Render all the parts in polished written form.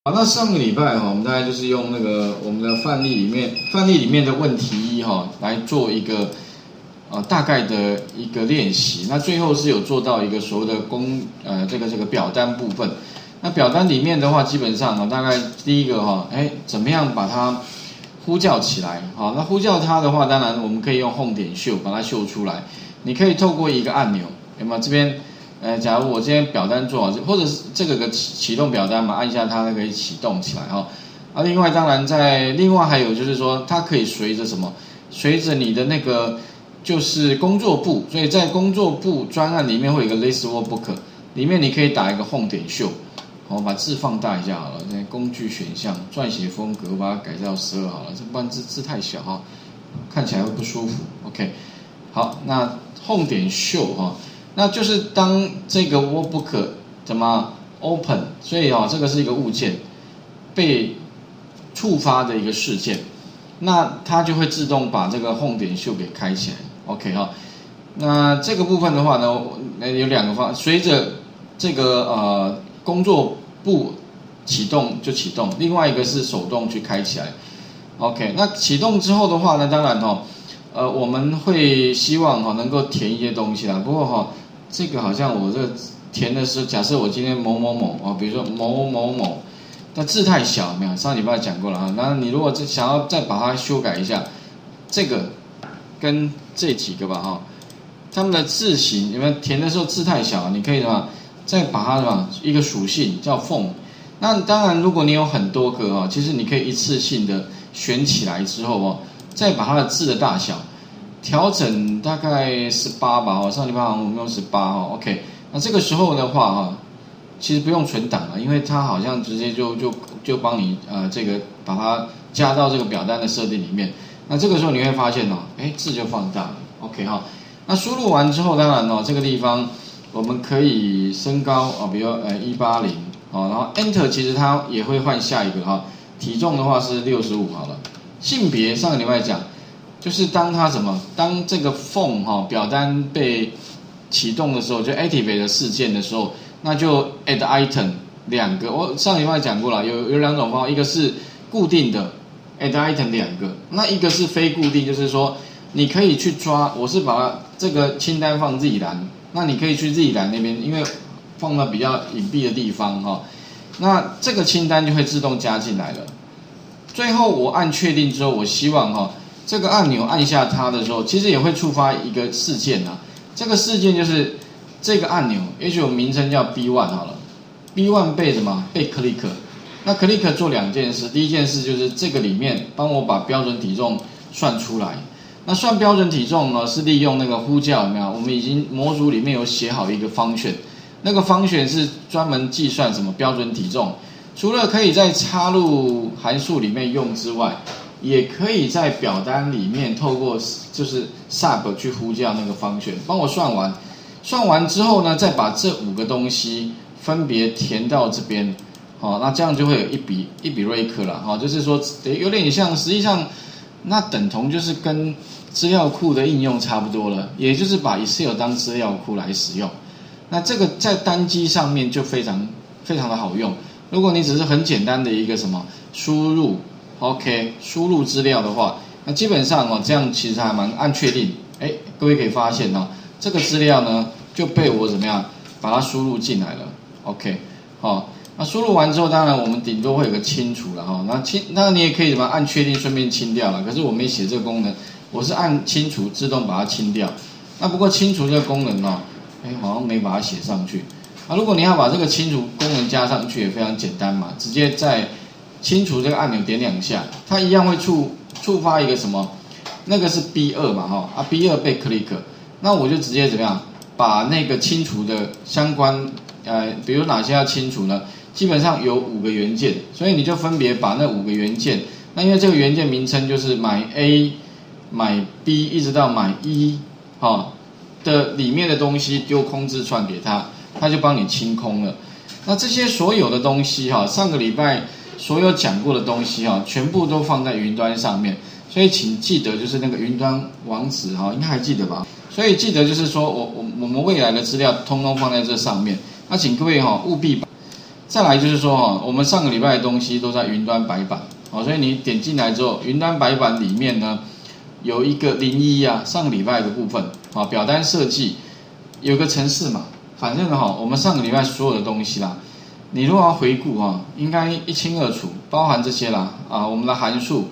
好，那上个礼拜我们大概就是用那个我们的范例里面的问题一来做一个大概的一个练习。那最后是有做到一个所谓的这个表单部分。那表单里面的话，基本上大概第一个怎么样把它呼叫起来？好，那呼叫它的话，当然我们可以用 Home 点秀把它秀出来。你可以透过一个按钮，有没有这边？假如我今天表单做好，或者是这个启动表单嘛，按一下它可以启动起来另外当然另外还有就是说，它可以随着什么？随着你的那个就是工作簿，所以在工作簿专案里面会有一个 List Workbook， 里面你可以打一个 Home 点秀，把字放大一下好了。工具选项、撰写风格，我把它改到12好了，这不然字太小看起来会不舒服。OK， 好，那 Home 点秀那就是当这个 Workbook 怎么 open， 所以这个是一个物件被触发的一个事件，那它就会自动把这个 Home 点秀给开起来。OK 那这个部分的话呢，有两个方，随着这个工作簿启动就启动，另外一个是手动去开起来。OK， 那启动之后的话呢，当然我们会希望能够填一些东西啦。不过这个好像我这填的是，假设我今天某某某比如说某某某，那字太小，没有？上礼拜讲过了那你如果想要再把它修改一下，这个跟这几个吧他们的字形，你们填的时候字太小，你可以什么？再把它一个属性叫 font。那当然，如果你有很多个其实你可以一次性的选起来之后再把它的字的大小调整大概18吧上礼拜我们用18OK， 那这个时候的话其实不用存档了，因为它好像直接就帮你这个把它加到这个表单的设定里面。那这个时候你会发现字就放大了。OK 那输入完之后，当然这个地方我们可以升高比如180然后 Enter， 其实它也会换下一个体重的话是65好了。性别上个礼拜讲，就是当这个 Form 表单被启动的时候，就 Activate 的事件的时候，那就 Add Item 两个。我上礼拜讲过了，有两种方法，一个是固定的 Add Item 两个，那一个是非固定，就是说你可以去抓，我是把这个清单放Z栏，那你可以去Z栏那边，因为放到比较隐蔽的地方那这个清单就会自动加进来了。最后我按确定之后，我希望这个按钮按下它的时候，其实也会触发一个事件这个事件就是这个按钮，也许我名称叫 B1 好了 ，B1 被什么？被 click。那 click 做两件事，第一件事就是这个里面帮我把标准体重算出来。那算标准体重呢，是利用那个呼叫，有没有？我们已经模组里面有写好一个function，那个function是专门计算什么标准体重。除了可以在插入函数里面用之外，也可以在表单里面透过就是 sub 去呼叫那个function，帮我算完。算完之后呢，再把这5个东西分别填到这边，那这样就会有一笔 record 了，就是说有点像，实际上那等同就是跟资料库的应用差不多了，也就是把 Excel 当资料库来使用。那这个在单机上面就非常非常的好用。如果你只是很简单的一个什么输入 OK 输入资料的话，那基本上这样其实还蛮按确定。各位可以发现这个资料呢就被我怎么样把它输入进来了。OK 那输入完之后，当然我们顶多会有个清除了那你也可以怎么按确定顺便清掉了。可是我没写这个功能，我是按清除自动把它清掉。那不过清除这个功能好像没把它写上去。如果你要把这个清除功能加上去也非常简单嘛，直接在清除这个按钮点2下，它一样会触发一个什么？那个是 B2 嘛B2 被 click， 那我就直接怎么样把那个清除的相关比如哪些要清除呢？基本上有5个元件，所以你就分别把那5个元件，那因为这个元件名称就是买 A 买 B 一直到买 E 的里面的东西丢空字串给他，他就帮你清空了。那这些所有的东西上个礼拜所有讲过的东西全部都放在云端上面，所以请记得就是那个云端网址应该还记得吧？所以记得就是说我们未来的资料通通放在这上面。那请各位务必把再来就是说哈，我们上个礼拜的东西都在云端白板，好，所以你点进来之后，云端白板里面呢有一个01啊，上个礼拜的部分啊，表单设计有个程式嘛，反正哈，我们上个礼拜所有的东西啦，你如果要回顾哈，应该一清二楚，包含这些啦啊，我们的函数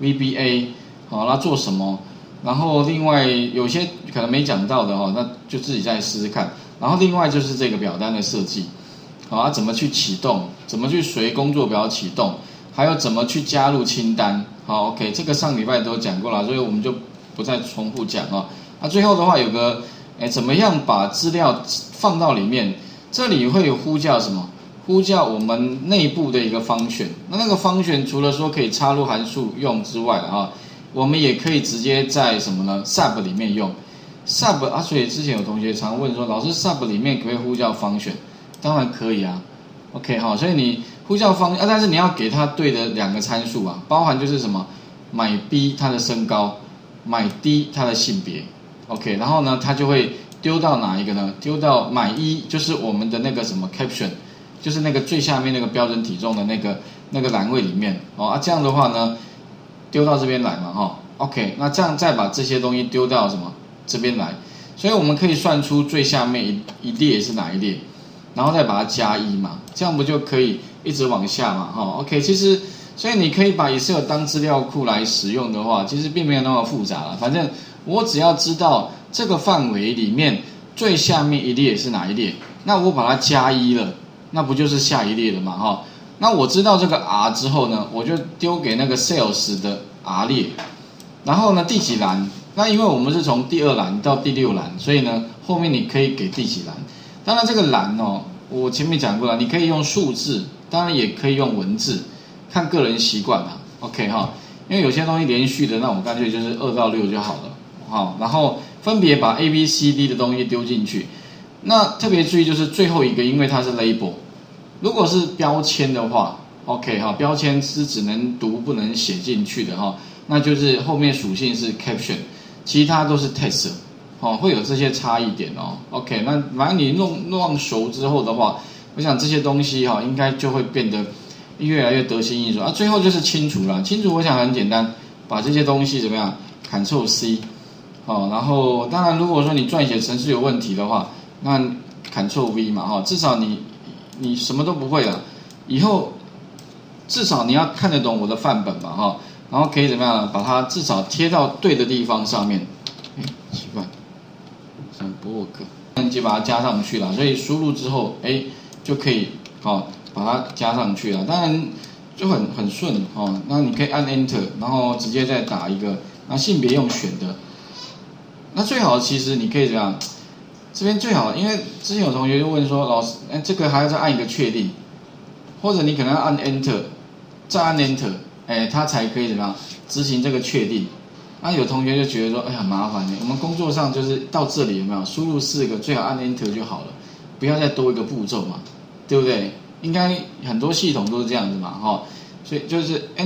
VBA 好，那做什么？然后另外有些可能没讲到的哈，那就自己再试试看。然后另外就是这个表单的设计。好，怎么去启动？怎么去随工作表启动？还有怎么去加入清单？好 ，OK， 这个上礼拜都讲过了，所以我们就不再重复讲啊。那最后的话有个，怎么样把资料放到里面？这里会有呼叫什么？呼叫我们内部的一个function。那个function除了说可以插入函数用之外啊，我们也可以直接在什么呢 ？sub 里面用 sub 啊。所以之前有同学常问说，老师 sub 里面可不可以呼叫function？当然可以啊 ，OK 好，所以你呼叫但是你要给它对的2个参数啊，包含就是什么买 B 它的身高，买 D 它的性别 ，OK， 然后呢它就会丢到哪一个呢？丢到买1就是我们的那个什么 caption， 就是那个最下面那个标准体重的那个栏位里面哦啊，这样的话呢丢到这边来嘛哈 ，OK， 那这样再把这些东西丢到什么这边来，所以我们可以算出最下面一列是哪一列。然后再把它加1嘛，这样不就可以一直往下嘛？哈 ，OK， 其实所以你可以把 Excel 当资料库来使用的话，其实并没有那么复杂了。反正我只要知道这个范围里面最下面一列是哪一列，那我把它加1了，那不就是下一列了嘛？哈，那我知道这个 R 之后呢，我就丢给那个 Sales 的 R 列，然后呢第几栏？那因为我们是从第2栏到第6栏，所以呢后面你可以给第几栏？当然这个栏哦，我前面讲过了，你可以用数字，当然也可以用文字，看个人习惯啦 ，OK 哈，因为有些东西连续的，那我干脆就是2到6就好了，好，然后分别把 A、B、C、D 的东西丢进去。那特别注意就是最后一个，因为它是 label， 如果是标签的话 ，OK 哈，标签是只能读不能写进去的哈，那就是后面属性是 caption， 其他都是 text。哦，会有这些差异点哦。OK， 那反正你弄熟之后的话，我想这些东西哈，应该就会变得越来越得心应手啊。最后就是清除了，清除我想很简单，把这些东西怎么样 ，Ctrl C， 哦，然后当然如果说你撰写程式有问题的话，那 Ctrl V 嘛，哈，至少你什么都不会了，以后至少你要看得懂我的范本嘛，哈，然后可以怎么样呢？把它至少贴到对的地方上面。奇怪。就把它加上去了，所以输入之后，就可以把它加上去了。当然就很顺哦。那你可以按 Enter， 然后直接再打一个，那性别用选的。那最好其实你可以这样，这边最好，因为之前有同学就问说，老师，这个还要再按一个确定，或者你可能要按 Enter， 再按 Enter， 它才可以怎么样执行这个确定。那有同学就觉得说，很麻烦我们工作上就是到这里有没有输入4个，最好按 Enter 就好了，不要再多一个步骤嘛，对不对？应该很多系统都是这样子嘛，所以就是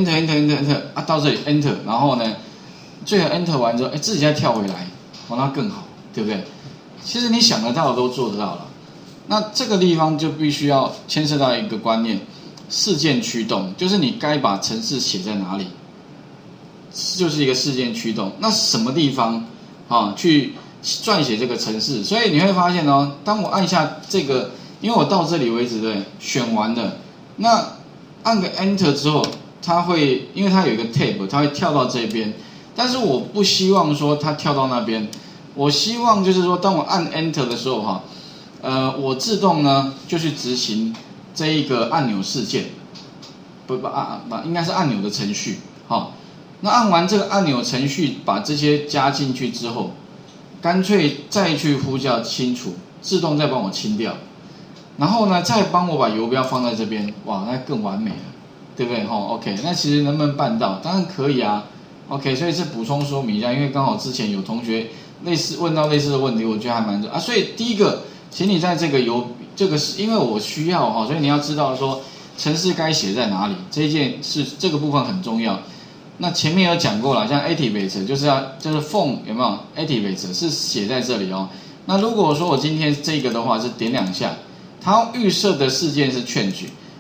Enter 啊，到这里 Enter， 然后呢，最好 Enter 完之后，自己再跳回来，那更好，对不对？其实你想得到的都做得到了。那这个地方就必须要牵涉到一个观念，事件驱动，就是你该把程式写在哪里。就是一个事件驱动，那什么地方去撰写这个程式？所以你会发现哦，当我按下这个，因为我到这里为止对，选完了，那按个 Enter 之后，它会因为它有一个 Tab， 它会跳到这边，但是我不希望说它跳到那边，我希望就是说，当我按 Enter 的时候我自动呢就去执行这一个按钮事件，应该是按钮的程序，那按完这个按钮程序，把这些加进去之后，干脆再去呼叫清除，自动再帮我清掉，然后呢，再帮我把游标放在这边，哇，那更完美了，对不对？OK， 那其实能不能办到？当然可以啊。OK， 所以是补充说明一下，因为刚好之前有同学问到类似的问题，我觉得还蛮所以第一个，请你在这个是因为我需要所以你要知道说程式该写在哪里，这个部分很重要。那前面有讲过了，像 activate 就是 phone 有没有 activate 是写在这里哦。那如果说我今天这个的话是点2下，它预设的事件是 change，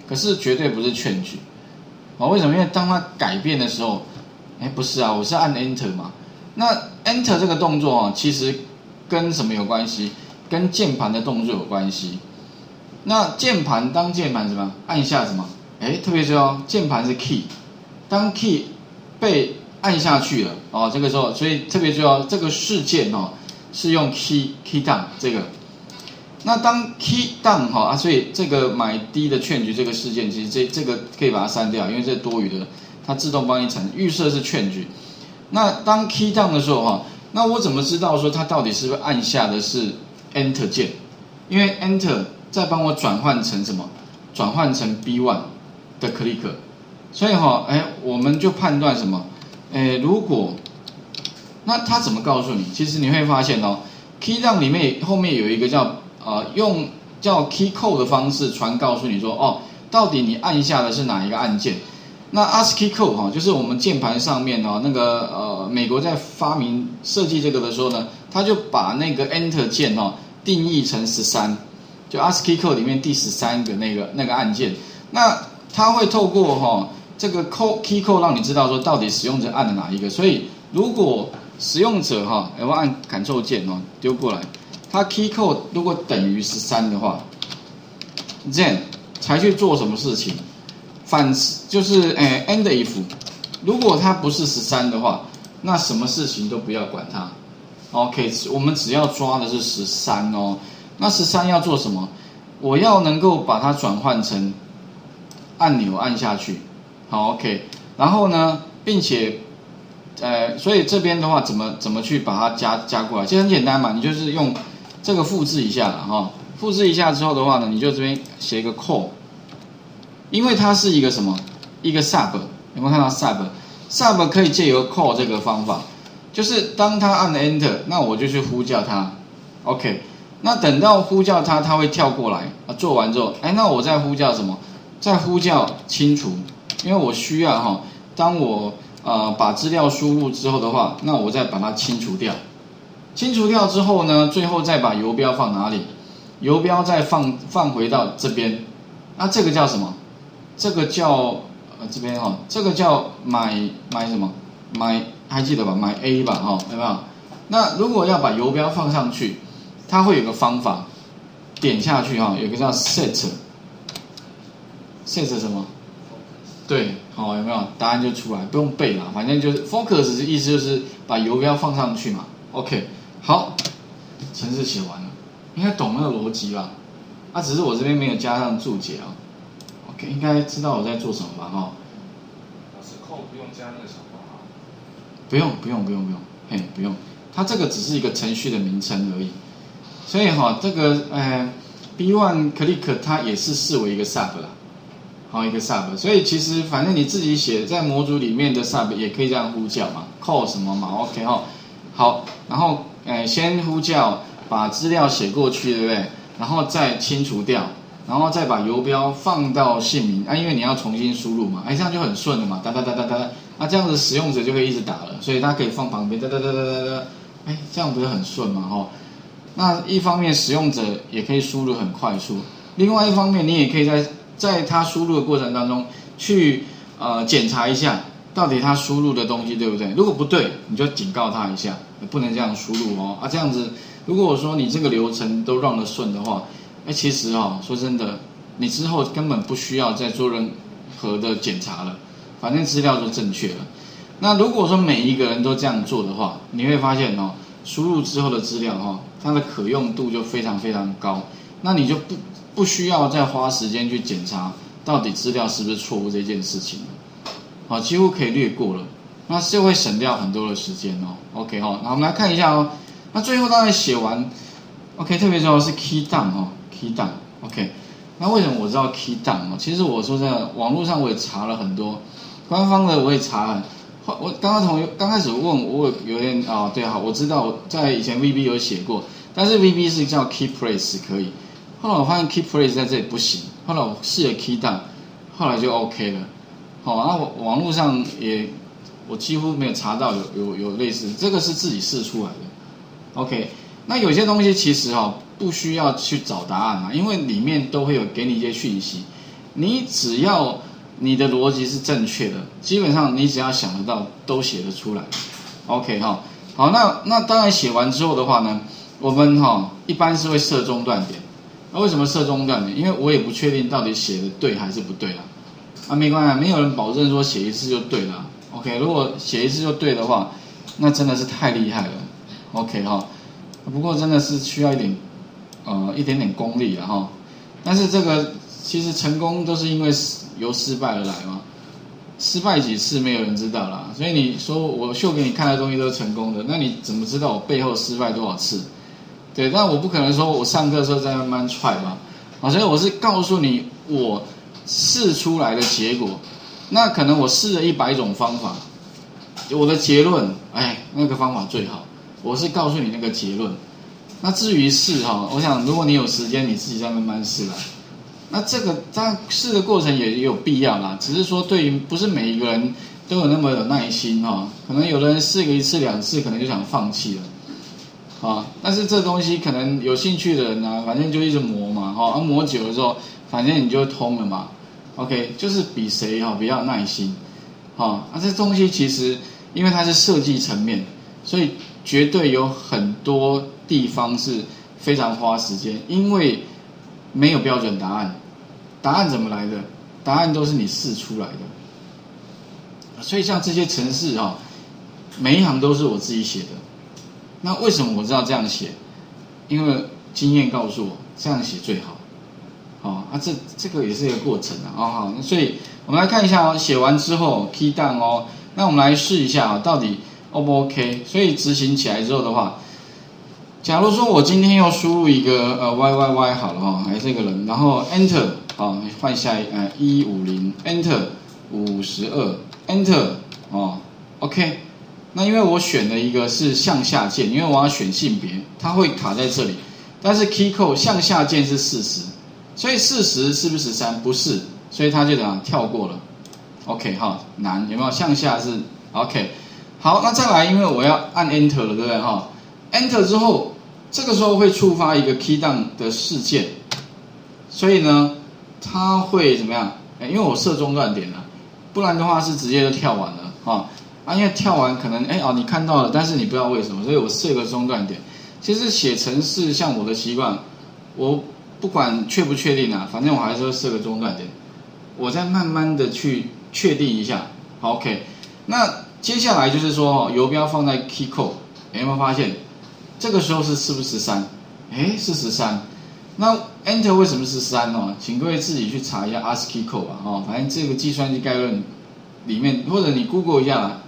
可是绝对不是change。为什么？因为当它改变的时候，不是啊，我是按 Enter 嘛。那 Enter 这个动作其实跟什么有关系？跟键盘的动作有关系。那当键盘什么按下什么？特别注意哦，键盘是 key， 当 key 被按下去了这个时候，所以特别注意哦，这个事件是用 key down 这个。那当 key down 所以这个买低的change这个事件，其实这个可以把它删掉，因为这多余的，它自动帮你产生预设是change。那当 key down 的时候那我怎么知道说它到底是不是按下的是 Enter 键？因为 Enter 再帮我转换成什么？转换成 B1 的 click。所以我们就判断什么？如果那它怎么告诉你？其实你会发现key down 里面后面有一个用叫 key code 的方式传告诉你说到底你按下的是哪一个按键？那 ASCII code 就是我们键盘上面那个美国在发明设计这个的时候呢，他就把那个 Enter 键定义成13，就 ASCII code 里面第13个那个按键。那它会透过这个 key code 让你知道说到底使用者按了哪一个。所以如果使用者我按 Ctrl 键丢过来，它 key code 如果等于13的话 ，then 才去做什么事情？就是 end if， 如果它不是13的话，那什么事情都不要管它。OK， 我们只要抓的是13那13要做什么？我要能够把它转换成按钮按下去。好 ，OK， 然后呢，并且所以这边的话怎么去把它加过来？其实很简单嘛，你就是用这个复制一下了复制一下之后的话呢，你就这边写一个 call。因为它是一个什么？一个 sub， 有没有看到 sub 可以借由 call 这个方法，就是当它按了 enter， 那我就去呼叫它 ，OK， 那等到呼叫它，它会跳过来做完之后，那我再呼叫什么？再呼叫清除，因为我需要当我把资料输入之后的话，那我再把它清除掉。清除掉之后呢，最后再把游标放哪里？游标再放回到这边，那这个叫什么？这个叫这边这个叫买什么？还记得吧？买 A 吧有没有？那如果要把游标放上去，它会有个方法，点下去有个叫 set 什么？对，有没有？答案就出来，不用背啦，反正就是 focus 的意思就是把游标放上去嘛。OK， 好，程式写完了，应该懂那个逻辑吧？只是我这边没有加上注解OK， 应该知道我在做什么吧？ 老师扣不用加那个小括号。 不用，不用，它这个只是一个程序的名称而已。所以这个B1 click 它也是视为一个 sub 啦，一个 sub。所以其实反正你自己写在模组里面的 sub 也可以这样呼叫嘛 ，call 什么嘛 ，OK 好，然后先呼叫，把资料写过去，对不对？然后再清除掉。然后再把游标放到姓名因为你要重新输入嘛，这样就很顺了嘛，哒，这样子使用者就可以一直打了，所以它可以放旁边，哒，这样不是很顺嘛那一方面使用者也可以输入很快速，另外一方面你也可以在他输入的过程当中去检查一下到底他输入的东西对不对，如果不对你就警告他一下，不能这样输入这样子如果说你这个流程都让得顺的话。其实说真的，你之后根本不需要再做任何的检查了，反正资料就正确了。那如果说每一个人都这样做的话，你会发现输入之后的资料它的可用度就非常非常高，那你就不需要再花时间去检查到底资料是不是错误这件事情了，几乎可以略过了，那就会省掉很多的时间OK 那我们来看一下那最后大概写完 OK， 特别重要是 key down。key down OK， 那为什么我知道 key down 其实我说真的，网络上我也查了很多，官方的我也查了。我刚开始问我有点对我知道在以前 VB 有写过，但是 VB 是叫 key place 可以，后来我发现 key place 在这里不行，后来我试了 key down， 后来就 OK 了。那网络上我几乎没有查到有类似，这个是自己试出来的 OK。那有些东西其实不需要去找答案因为里面都会有给你一些讯息， 你只要你的逻辑是正确的，基本上你只要想得到都写得出来。OK 哈，好，那当然写完之后的话呢，我们一般是会设中断点。那为什么设中断点？因为我也不确定到底写的对还是不对啦。没关系，没有人保证说写一次就对了。OK， 如果写一次就对的话，那真的是太厉害了。OK 哈，不过真的是需要一点点功力了哈。但是这个其实成功都是因为由失败而来嘛，失败几次没有人知道啦。所以你说我秀给你看的东西都是成功的，那你怎么知道我背后失败多少次？对，但我不可能说我上课的时候再慢慢踹吧。所以我是告诉你我试出来的结果。那可能我试了100种方法，我的结论，那个方法最好。我是告诉你那个结论。那至于试我想如果你有时间，你自己再慢慢试啦。那这个当然试的过程也有必要啦，只是说对于不是每一个人都有那么有耐心可能有的人试个1次2次，可能就想放弃了但是这东西可能有兴趣的人呢，反正就一直磨嘛磨久了之后，反正你就通了嘛。OK， 就是比谁比较有耐心这东西其实因为它是设计层面，所以绝对有很多地方是非常花时间，因为没有标准答案。答案怎么来的？答案都是你试出来的。所以像这些程式每一行都是我自己写的。那为什么我知道这样写？因为经验告诉我这样写最好。这个也是一个过程好，所以我们来看一下写完之后 key down 那我们来试一下到底 O 不 OK？ 所以执行起来之后的话，假如说我今天要输入一个YYY 好了还是这个人，然后 Enter 换下150 Enter 52 Enter OK。那因为我选了一个是向下键，因为我要选性别，它会卡在这里。但是 key code 向下键是40，所以40是不是13？不是，所以它就跳过了。OK 难有没有？向下是 OK。好，那再来，因为我要按 Enter 了，对不对Enter 之后，这个时候会触发一个 key down 的事件，所以呢，它会怎么样？因为我设中断点了，不然的话是直接就跳完了因为跳完可能你看到了，但是你不知道为什么，所以我设个中断点。其实写程式像我的习惯，我不管确不确定反正我还是会设个中断点，我再慢慢的去确定一下。好 ，OK。那接下来就是说游标放在 key code， 有没有发现这个时候是不是13？是13。那 Enter 为什么是13请各位自己去查一下 ASCII code 吧反正这个计算机概论里面，或者你 Google 一下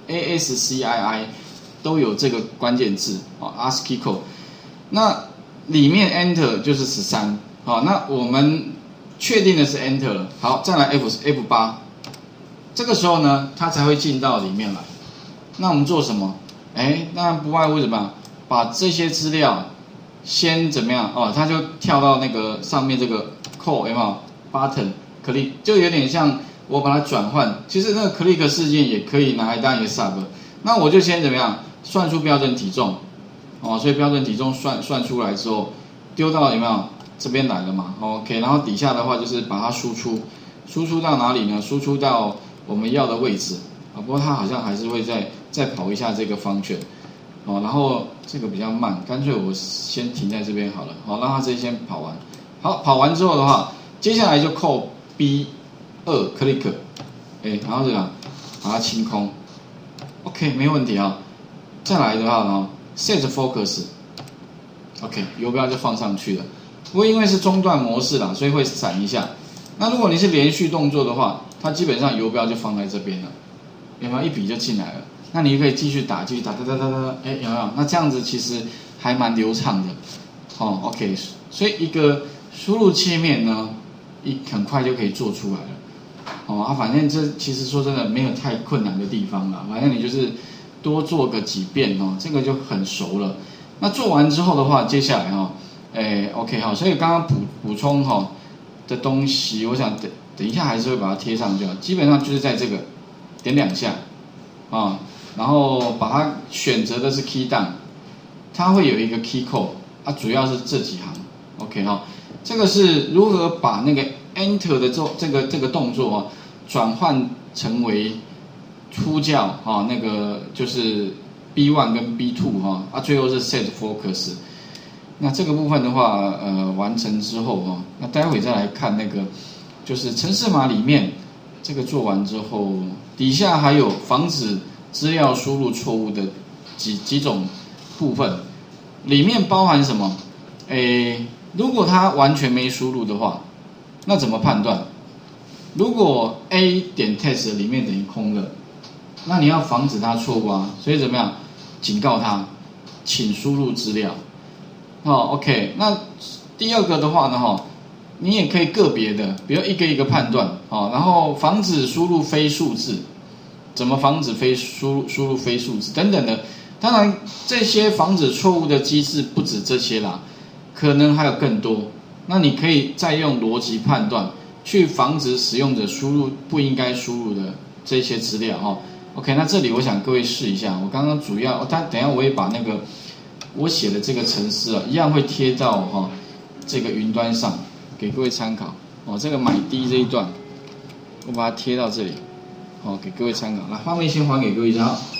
ASCII 都有这个关键字ASCII code。那里面 Enter 就是13那我们确定的是 Enter 了。好，再来 F8， 这个时候呢，它才会进到里面来。那我们做什么？当然不外乎什么，把这些资料先怎么样它就跳到那个上面这个 call 有没有 button click， 就有点像我把它转换。其实那个 click 事件也可以拿来当一个 sub。那我就先怎么样算出标准体重所以标准体重算出来之后，丢到有没有这边来了嘛 ？OK， 然后底下的话就是把它输出到哪里呢？输出到我们要的位置不过它好像还是会再跑一下这个function然后这个比较慢，干脆我先停在这边好了让它这先跑完。好，跑完之后的话，接下来就call B2 click， 然后这样把它清空 ，OK， 没问题再来的话set focus， OK， 游标就放上去了。不过因为是中断模式啦，所以会闪一下。那如果你是连续动作的话，它基本上游标就放在这边了，有没有？一笔就进来了。那你可以继续打，有没有？那这样子其实还蛮流畅的，OK。所以一个输入界面呢，很快就可以做出来了，反正这其实说真的没有太困难的地方啦，反正你就是多做个几遍这个就很熟了。那做完之后的话，接下来OK 所以刚刚补充的东西，我想等一下还是会把它贴上去，基本上就是在这个点2下然后把它选择的是 key down， 它会有一个 key code 主要是这几行 OK 这个是如何把那个 Enter 的这个动作啊，转换成为呼叫啊，那个就是 B1 跟 B2 哈啊，最后是 Set Focus。那这个部分的话，完成之后哈，那待会再来看那个就是程式码里面这个做完之后，底下还有防止资料输入错误的几种部分，里面包含什么？如果它完全没输入的话，那怎么判断？如果 A 点 test 里面等于空的，那你要防止它错误啊，所以怎么样？警告它，请输入资料。OK， 那第二个的话呢，你也可以个别的，比如一个一个判断，然后防止输入非数字，怎么防止输入非数字等等的。当然，这些防止错误的机制不止这些啦，可能还有更多。那你可以再用逻辑判断去防止使用者输入不应该输入的这些资料OK， 那这里我想各位试一下，我刚刚主要，等一下我也把那个我写的这个程式一样会贴到这个云端上给各位参考这个买低这一段，我把它贴到这里给各位参考。来，画面先还给各位一下。